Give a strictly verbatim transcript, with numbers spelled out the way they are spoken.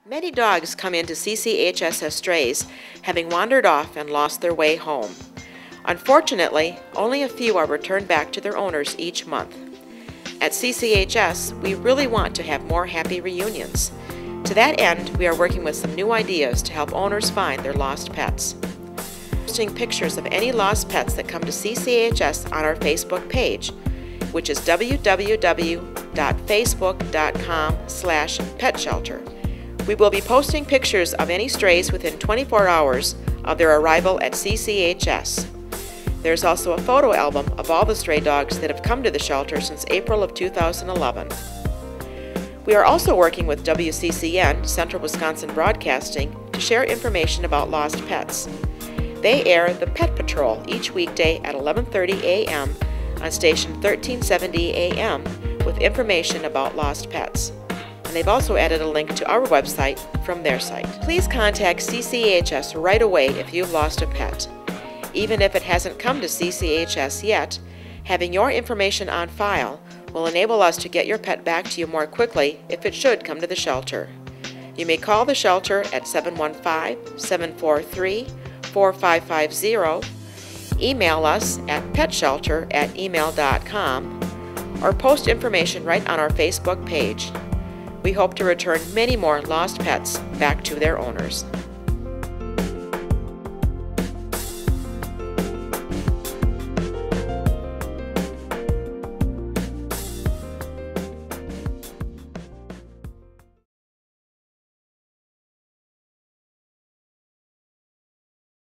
Many dogs come into C C H S as strays, having wandered off and lost their way home. Unfortunately, only a few are returned back to their owners each month. At C C H S, we really want to have more happy reunions. To that end, we are working with some new ideas to help owners find their lost pets. Posting pictures of any lost pets that come to C C H S on our Facebook page, which is w w w dot facebook dot com slash pet shelter. We will be posting pictures of any strays within twenty-four hours of their arrival at C C H S. There's also a photo album of all the stray dogs that have come to the shelter since April of two thousand eleven. We are also working with W C C N, Central Wisconsin Broadcasting, to share information about lost pets. They air the Pet Patrol each weekday at eleven thirty a m on station thirteen seventy A M with information about lost pets. And they've also added a link to our website from their site. Please contact C C H S right away if you've lost a pet. Even if it hasn't come to C C H S yet, having your information on file will enable us to get your pet back to you more quickly if it should come to the shelter. You may call the shelter at seven one five, seven four three, four five five zero, email us at petshelter at email dot com, or post information right on our Facebook page. We hope to return many more lost pets back to their owners.